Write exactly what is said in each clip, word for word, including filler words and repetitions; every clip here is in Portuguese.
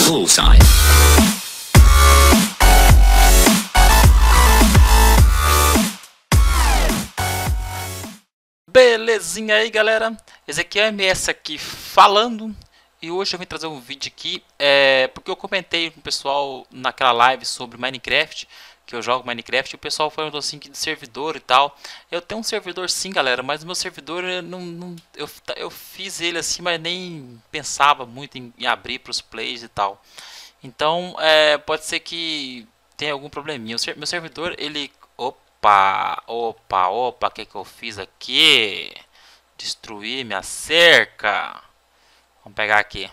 Bullseye. Belezinha aí, galera, esse aqui é o M S aqui falando. E hoje eu vim trazer um vídeo aqui é, porque eu comentei com o pessoal naquela live sobre Minecraft, que eu jogo Minecraft, e o pessoal falou assim que de servidor e tal. Eu tenho um servidor sim, galera, mas o meu servidor eu não, não eu, eu fiz ele assim, mas nem pensava muito em, em abrir para os plays e tal. Então é, pode ser que tenha algum probleminha. O ser, meu servidor ele Opa, opa, opa, o que que eu fiz aqui? Destruir minha cerca. Vamos pegar aqui.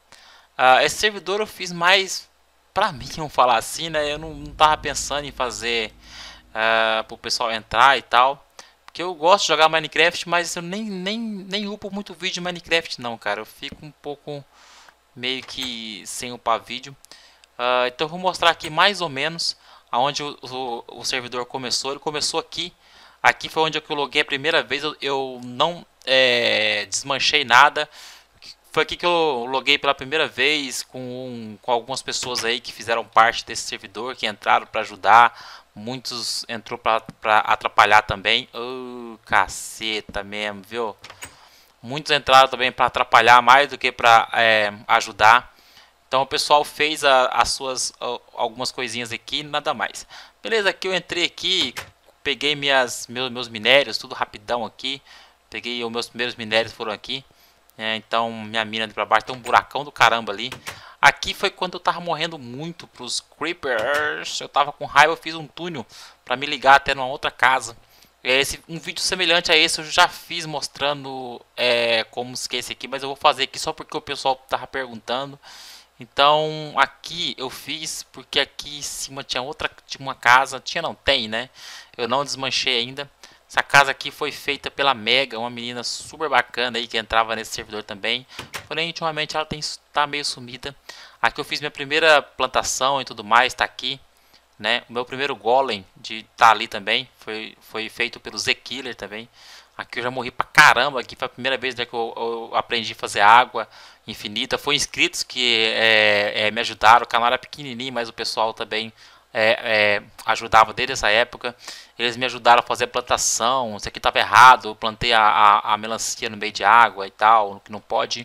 Uh, esse servidor eu fiz mais pra mim, vamos falar assim, né? Eu não, não tava pensando em fazer uh, pro pessoal entrar e tal. Porque eu gosto de jogar Minecraft, mas eu nem, nem, nem upo muito vídeo de Minecraft não, cara. Eu fico um pouco meio que sem upar vídeo. Uh, então eu vou mostrar aqui mais ou menos aonde o, o, o servidor começou. Ele começou aqui. Aqui foi onde eu loguei a primeira vez. Eu, eu não é, desmanchei nada. Foi aqui que eu loguei pela primeira vez com, com algumas pessoas aí que fizeram parte desse servidor, que entraram para ajudar. Muitos entrou para atrapalhar também. Oh, caceta mesmo, viu? Muitos entraram também para atrapalhar mais do que para é, ajudar. Então o pessoal fez a, as suas a, algumas coisinhas aqui, nada mais. Beleza, aqui eu entrei aqui, peguei minhas, meus, meus minérios, tudo rapidão aqui. Peguei os meus primeiros minérios foram aqui. É, então minha mina ali pra baixo tem um buracão do caramba ali. Aqui foi quando eu tava morrendo muito pros creepers. Eu tava com raiva, eu fiz um túnel pra me ligar até numa outra casa. Esse, um vídeo semelhante a esse eu já fiz mostrando é, como que é esse aqui, mas eu vou fazer aqui só porque o pessoal tava perguntando. Então aqui eu fiz porque aqui em cima tinha outra, tinha uma casa, tinha não, tem né, eu não desmanchei ainda. Essa casa aqui foi feita pela Mega, uma menina super bacana aí que entrava nesse servidor também. Porém ultimamente ela tem, tá meio sumida. Aqui eu fiz minha primeira plantação e tudo mais, tá aqui, né, o meu primeiro golem de tá ali também, foi, foi feito pelo Z-Killer também. Aqui eu já morri pra caramba, aqui foi a primeira vez né, que eu, eu aprendi a fazer água infinita. Foi inscritos que é, é, me ajudaram, o canal era pequenininho, mas o pessoal também é, é, ajudava desde essa época. Eles me ajudaram a fazer a plantação, isso aqui estava errado, eu plantei a, a, a melancia no meio de água e tal, que não pode.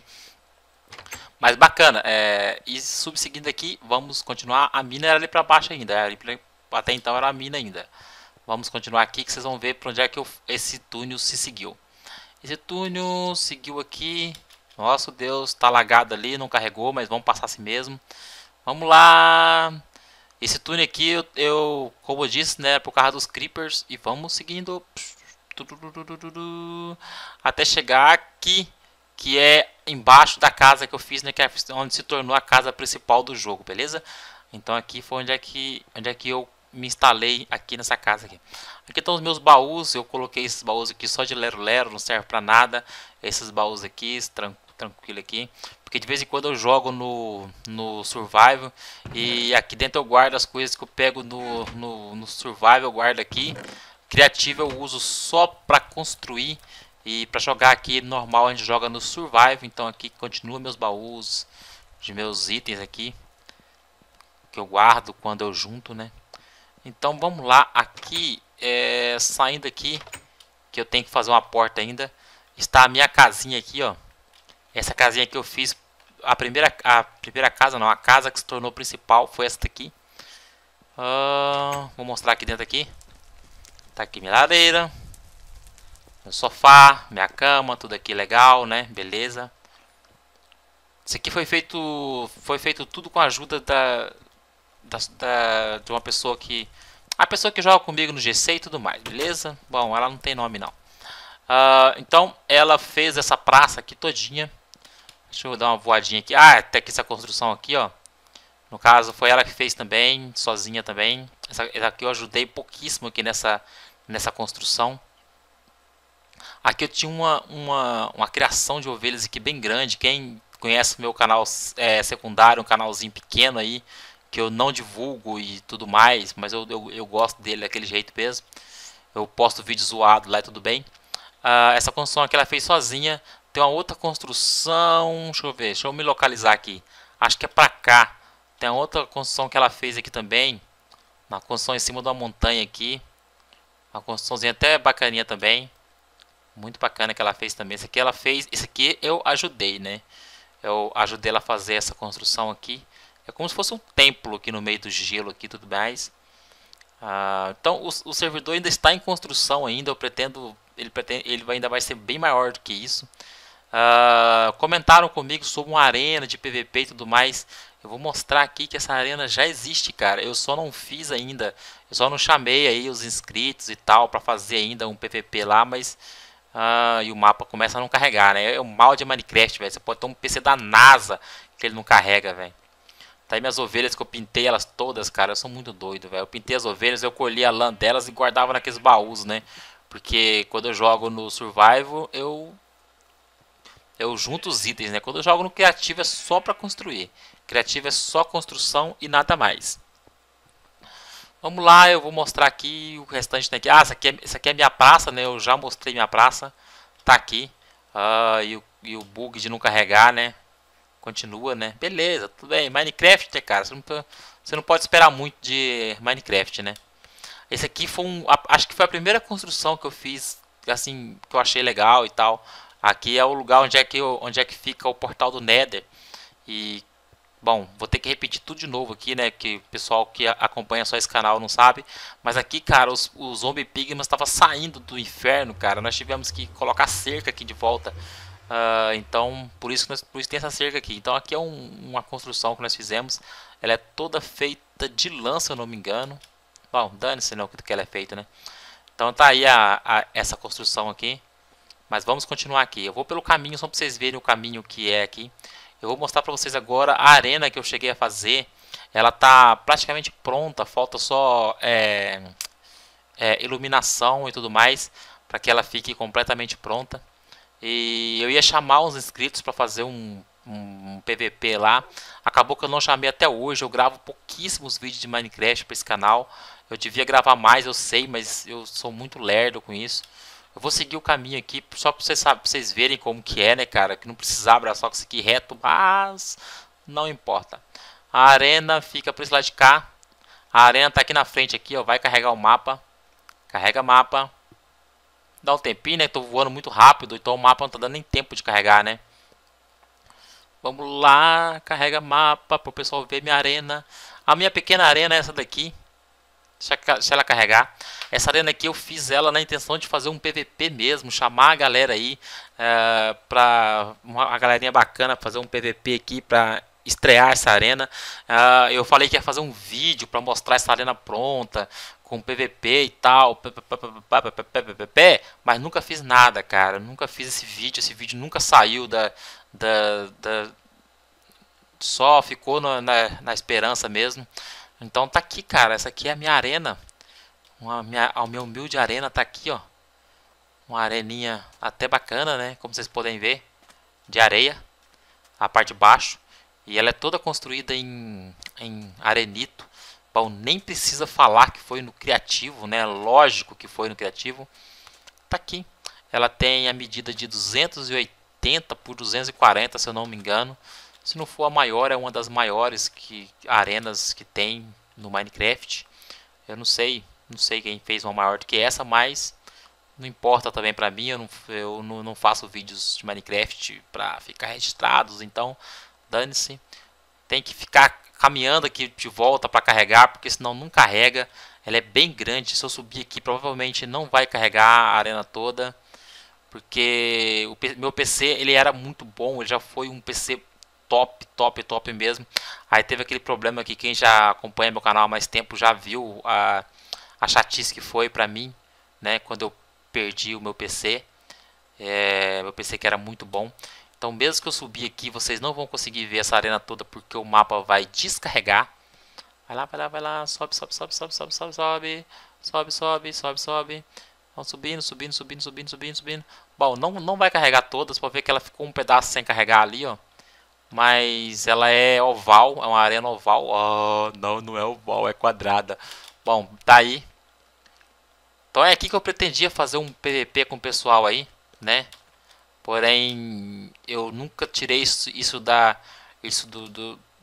Mas bacana, é, e subseguindo aqui, vamos continuar, a mina era ali pra baixo ainda, ali pra, até então era a mina ainda. Vamos continuar aqui que vocês vão ver para onde é que eu, esse túnel se seguiu. Esse túnel seguiu aqui. Nossa Deus, tá lagado ali, não carregou, mas vamos passar assim mesmo. Vamos lá. Esse túnel aqui eu, eu como eu disse, né, por causa dos creepers e vamos seguindo até chegar aqui, que é embaixo da casa que eu fiz, né, que é onde se tornou a casa principal do jogo, beleza? Então aqui foi onde é que onde é que eu me instalei aqui nessa casa aqui. Aqui estão os meus baús, eu coloquei esses baús aqui só de lero lero, não serve pra nada. Esses baús aqui, tran tranquilo aqui, porque de vez em quando eu jogo no, no survival e aqui dentro eu guardo as coisas que eu pego no, no, no survival, eu guardo aqui. Criativo eu uso só pra construir e pra jogar aqui normal a gente joga no survival. Então aqui continua meus baús, de meus itens aqui, que eu guardo quando eu junto, né? Então vamos lá, aqui, é, saindo aqui, que eu tenho que fazer uma porta ainda, está a minha casinha aqui, ó. Essa casinha que eu fiz, a primeira, a primeira casa não, a casa que se tornou principal foi essa daqui. Uh, vou mostrar aqui dentro aqui. Tá aqui minha lareira, meu sofá, minha cama, tudo aqui legal, né, beleza. Isso aqui foi feito, foi feito tudo com a ajuda da... Da, da, de uma pessoa que a pessoa que joga comigo no G C e tudo mais, beleza? Bom, ela não tem nome não. Uh, então ela fez essa praça aqui todinha. Deixa eu dar uma voadinha aqui. Ah, até que essa construção aqui, ó. No caso foi ela que fez também, sozinha também. Essa, essa aqui eu ajudei pouquíssimo aqui nessa nessa construção. Aqui eu tinha uma uma uma criação de ovelhas aqui bem grande. Quem conhece meu canal é, secundário, um canalzinho pequeno aí, que eu não divulgo e tudo mais, mas eu, eu, eu gosto dele daquele jeito mesmo. Eu posto vídeo zoado lá e tudo bem. Uh, essa construção aqui ela fez sozinha. Tem uma outra construção, deixa eu ver, deixa eu me localizar aqui. Acho que é pra cá. Tem outra construção que ela fez aqui também. Uma construção em cima de uma montanha aqui. Uma construçãozinha até bacaninha também. Muito bacana que ela fez também. Esse aqui ela fez. Esse aqui eu ajudei, né? Eu ajudei ela a fazer essa construção aqui. É como se fosse um templo aqui no meio do gelo aqui, tudo mais. Ah, então o, o servidor ainda está em construção ainda. Eu pretendo, ele pretende, ele ainda vai ser bem maior do que isso. Ah, comentaram comigo sobre uma arena de P V P e tudo mais. Eu vou mostrar aqui que essa arena já existe, cara. Eu só não fiz ainda. Eu só não chamei aí os inscritos e tal para fazer ainda um P V P lá, mas ah, e o mapa começa a não carregar, né? É o mal de Minecraft, velho. Você pode ter um P C da NASA que ele não carrega, velho. Tá aí minhas ovelhas que eu pintei elas todas, cara. Eu sou muito doido, velho. Eu pintei as ovelhas, eu colhi a lã delas e guardava naqueles baús, né? Porque quando eu jogo no Survival, eu eu junto os itens, né? Quando eu jogo no Criativo é só pra construir. Criativo é só construção e nada mais. Vamos lá, eu vou mostrar aqui o restante tem aqui. Ah, essa aqui é, essa aqui é minha praça, né? Eu já mostrei minha praça. Tá aqui. Ah, e, o, e o bug de não carregar, né? Continua, né? Beleza, tudo bem. Minecraft, né, cara? Você não, você não pode esperar muito de Minecraft, né? Esse aqui foi um... Acho que foi a primeira construção que eu fiz, assim, que eu achei legal e tal. Aqui é o lugar onde é que, onde é que fica o portal do Nether. E... Bom, vou ter que repetir tudo de novo aqui, né? Que o pessoal que acompanha só esse canal não sabe. Mas aqui, cara, os, os Zombie Pigmas estavam saindo do inferno, cara. Nós tivemos que colocar cerca aqui de volta. Uh, então, por isso, que nós, por isso tem essa cerca aqui. Então, aqui é um, uma construção que nós fizemos. Ela é toda feita de lã, se eu não me engano. Bom, dane-se não que ela é feita, né? Então, tá aí a, a, essa construção aqui. Mas vamos continuar aqui. Eu vou pelo caminho, só para vocês verem o caminho que é aqui. Eu vou mostrar para vocês agora a arena que eu cheguei a fazer. Ela tá praticamente pronta, falta só é, é, iluminação e tudo mais para que ela fique completamente pronta. E eu ia chamar os inscritos para fazer um, um, um P V P lá. Acabou que eu não chamei até hoje. Eu gravo pouquíssimos vídeos de Minecraft para esse canal. Eu devia gravar mais, eu sei, mas eu sou muito lerdo com isso. Eu vou seguir o caminho aqui só para vocês, pra vocês verem como que é, né, cara? Que não precisava, era só seguir reto, mas não importa. A arena fica por esse lado de cá. A arena tá aqui na frente, aqui, ó. Vai carregar o mapa. Carrega mapa. Dá um tempinho, né? Tô voando muito rápido, então o mapa não tá dando nem tempo de carregar, né? Vamos lá, carrega mapa para o pessoal ver minha arena. A minha pequena arena é essa daqui. Deixa, deixa ela carregar. Essa arena aqui eu fiz ela na intenção de fazer um P V P mesmo, chamar a galera aí é, pra uma galerinha bacana, fazer um P V P aqui pra estrear essa arena. Uh, eu falei que ia fazer um vídeo para mostrar essa arena pronta, com P V P e tal, mas nunca fiz nada, cara. Nunca fiz esse vídeo, esse vídeo nunca saiu da... da, da só ficou na, na, na esperança mesmo. Então tá aqui, cara. Essa aqui é a minha arena. Uma, minha, a minha humilde arena tá aqui, ó. Uma areninha até bacana, né? Como vocês podem ver. De areia. A parte de baixo. E ela é toda construída em, em arenito. Bom, nem precisa falar que foi no criativo, né? Lógico que foi no criativo. Tá aqui. Ela tem a medida de duzentos e oitenta por duzentos e quarenta, se eu não me engano. Se não for a maior, é uma das maiores que, arenas que tem no Minecraft. Eu não sei, não sei quem fez uma maior do que essa, mas não importa também pra mim. Eu não, eu não, não faço vídeos de Minecraft pra ficar registrados, então dane-se. Tem que ficar caminhando aqui de volta para carregar, porque senão não carrega. Ela é bem grande. Se eu subir aqui, provavelmente não vai carregar a arena toda, porque o meu P C ele era muito bom. Ele já foi um P C top, top, top mesmo. Aí teve aquele problema que quem já acompanha meu canal há mais tempo já viu a, a chatice que foi pra mim, né? Quando eu perdi o meu P C. É, meu P C que era muito bom. Então mesmo que eu subir aqui, vocês não vão conseguir ver essa arena toda, porque o mapa vai descarregar. Vai lá, vai lá, vai lá. Sobe, sobe, sobe, sobe, sobe, sobe, sobe. Sobe, sobe, sobe, sobe. Vão subindo, subindo, subindo, subindo, subindo, subindo. Bom, não, não vai carregar todas. Pode ver que ela ficou um pedaço sem carregar ali, ó. Mas ela é oval, é uma arena oval. Oh, não, não é oval, é quadrada. Bom, tá aí. Então é aqui que eu pretendia fazer um P V P com o pessoal aí, né? Porém, eu nunca tirei isso, isso da isso do, do,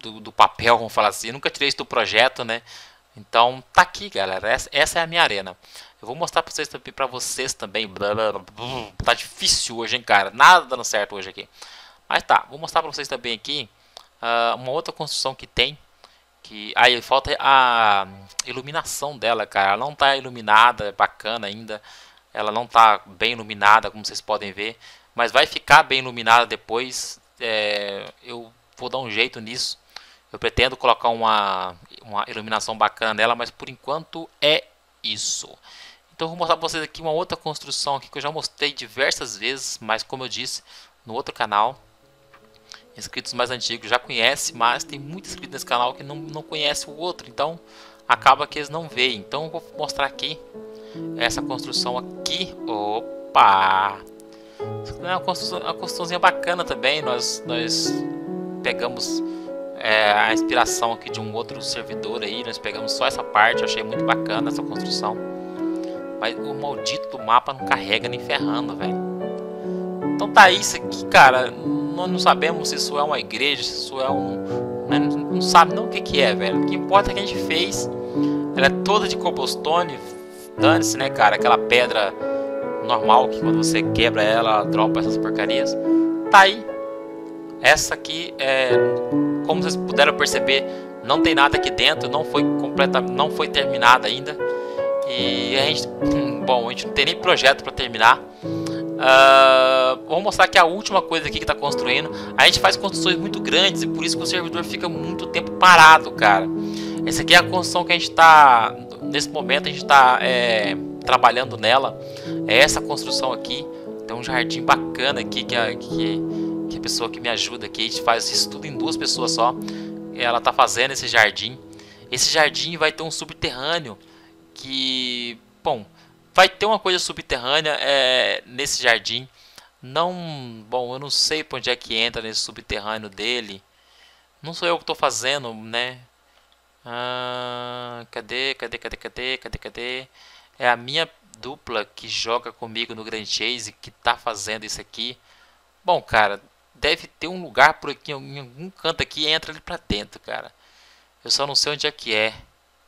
do, do papel, vamos falar assim. Eu nunca tirei isso do projeto, né? Então tá aqui, galera. Essa, essa é a minha arena. Eu vou mostrar pra vocês também, pra vocês também. Blá, blá, blá, blá. Tá difícil hoje, hein, cara. Nada dando certo hoje aqui. Mas tá, vou mostrar pra vocês também aqui uh, uma outra construção que tem. Que aí falta a iluminação dela, cara. Ela não tá iluminada, é bacana ainda. Ela não tá bem iluminada, como vocês podem ver. Mas vai ficar bem iluminada depois. É, eu vou dar um jeito nisso. Eu pretendo colocar uma, uma iluminação bacana nela, mas por enquanto é isso. Então eu vou mostrar para vocês aqui uma outra construção aqui que eu já mostrei diversas vezes, mas como eu disse, no outro canal. Inscritos mais antigos já conhecem, mas tem muitos inscritos nesse canal que não, não conhece o outro, então acaba que eles não veem. Então eu vou mostrar aqui essa construção aqui. Opa! É uma, construção, uma construçãozinha bacana também. Nós, nós pegamos é, a inspiração aqui de um outro servidor aí. Nós pegamos só essa parte. Eu achei muito bacana essa construção. Mas o maldito do mapa não carrega nem ferrando, velho. Então tá isso aqui, cara. Nós não sabemos se isso é uma igreja, se isso é um... Né? Não sabe não o que que é, velho. O que importa é que a gente fez. Ela é toda de cobblestone. Dane-se, né, cara? Aquela pedra normal que quando você quebra ela, ela dropa essas porcarias. Tá aí. Essa aqui é... Como vocês puderam perceber, não tem nada aqui dentro. Não foi completa, não foi terminada ainda. E a gente... Bom, a gente não tem nem projeto para terminar. Uh, vou mostrar aqui a última coisa aqui que está construindo. A gente faz construções muito grandes e por isso que o servidor fica muito tempo parado, cara. Essa aqui é a construção que a gente está... Nesse momento a gente está é, trabalhando nela. É essa construção aqui. Tem um jardim bacana aqui que a, que, que a pessoa que me ajuda aqui, a gente faz isso tudo em duas pessoas só. Ela está fazendo esse jardim. Esse jardim vai ter um subterrâneo que... Bom... Vai ter uma coisa subterrânea é, nesse jardim. Não... Bom, eu não sei para onde é que entra nesse subterrâneo dele. Não sou eu que estou fazendo, né? Ah, cadê, cadê, cadê, cadê, cadê, cadê? É a minha dupla que joga comigo no Grand Chase que tá fazendo isso aqui. Bom, cara, deve ter um lugar por aqui, em algum canto aqui, entra ali pra dentro, cara. Eu só não sei onde é que é.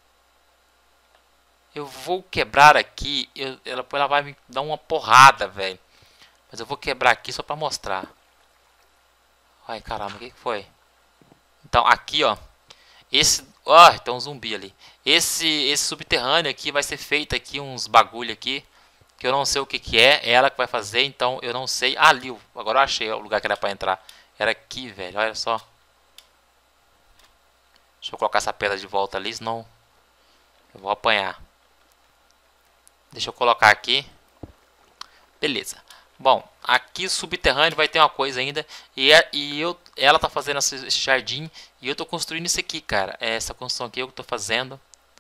Eu vou quebrar aqui, eu, ela, ela vai me dar uma porrada, velho. Mas eu vou quebrar aqui só pra mostrar. Ai, caramba, o que, que foi? Então, aqui, ó. Esse... Ó, oh, tem um zumbi ali. Esse, esse subterrâneo aqui vai ser feito aqui, uns bagulho aqui. Que eu não sei o que que é. É ela que vai fazer, então eu não sei. Ah, ali, agora eu achei o lugar que era pra entrar. Era aqui, velho, olha só. Deixa eu colocar essa pedra de volta ali, senão eu vou apanhar. Deixa eu colocar aqui. Beleza. Bom, aqui subterrâneo vai ter uma coisa ainda. E, é, e eu, ela tá fazendo esse jardim. E eu tô construindo isso aqui, cara. Essa construção aqui eu que tô fazendo.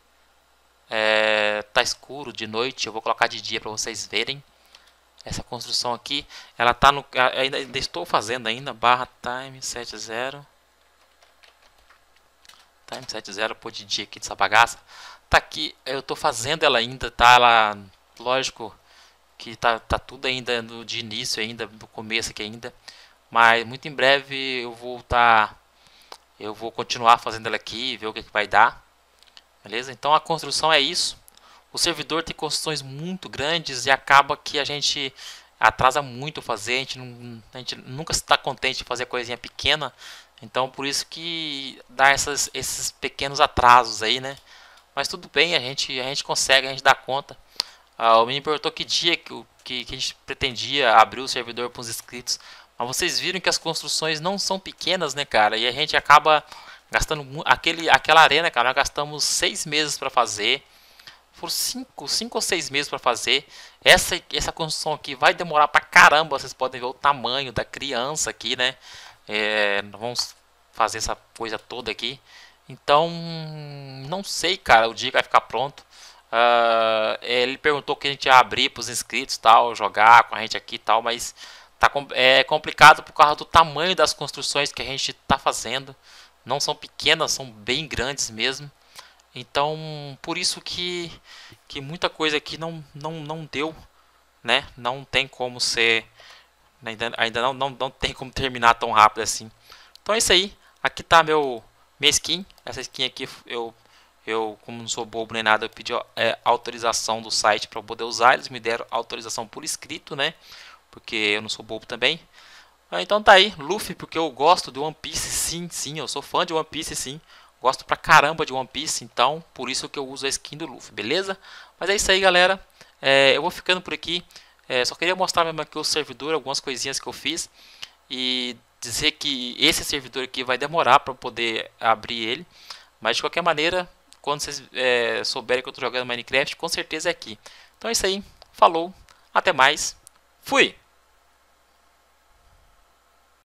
É, tá escuro de noite. Eu vou colocar de dia para vocês verem. Essa construção aqui. Ela tá no... Ainda, ainda estou fazendo ainda. Barra time setenta. Time setenta. Pô, de dia aqui dessa bagaça. Tá aqui, eu tô fazendo ela ainda, tá? Ela, lógico que tá, tá tudo ainda no, de início ainda, no começo aqui ainda. Mas muito em breve eu vou tá, eu vou continuar fazendo ela aqui, ver o que, que vai dar. Beleza? Então a construção é isso. O servidor tem construções muito grandes e acaba que a gente atrasa muito fazer. A gente, não, a gente nunca está contente de fazer coisinha pequena. Então por isso que dá essas, esses pequenos atrasos aí, né? Mas tudo bem, a gente, a gente consegue, a gente dá conta. Ah, o me perguntou que dia que, que, que a gente pretendia abrir o servidor para os inscritos. Mas vocês viram que as construções não são pequenas, né, cara? E a gente acaba gastando... Aquele, aquela arena, cara, nós gastamos seis meses para fazer. Foram cinco, cinco ou seis meses para fazer. Essa, essa construção aqui vai demorar pra caramba. Vocês podem ver o tamanho da criança aqui, né? É, vamos fazer essa coisa toda aqui. Então, não sei, cara, o dia que vai ficar pronto. Uh, ele perguntou que a gente ia abrir para os inscritos, tal, jogar com a gente aqui e tal, mas tá, é complicado por causa do tamanho das construções que a gente está fazendo. Não são pequenas, são bem grandes mesmo. Então, por isso que, que muita coisa aqui não, não, não deu, né? Não tem como ser... Ainda, ainda não, não, não tem como terminar tão rápido assim. Então é isso aí. Aqui tá meu... minha skin. Essa skin aqui eu, eu como não sou bobo nem nada, eu pedi é, autorização do site para poder usar. Eles me deram autorização por escrito, né? Porque eu não sou bobo também. Então tá aí, Luffy, porque eu gosto de One Piece, sim, sim, eu sou fã de One Piece, sim. Gosto pra caramba de One Piece, então por isso que eu uso a skin do Luffy, beleza? Mas é isso aí, galera. É, eu vou ficando por aqui. É, só queria mostrar mesmo aqui o servidor, algumas coisinhas que eu fiz. E dizer que esse servidor aqui vai demorar para poder abrir ele. Mas de qualquer maneira, quando vocês é, souberem que eu estou jogando Minecraft, com certeza é aqui. Então é isso aí, falou, até mais, fui!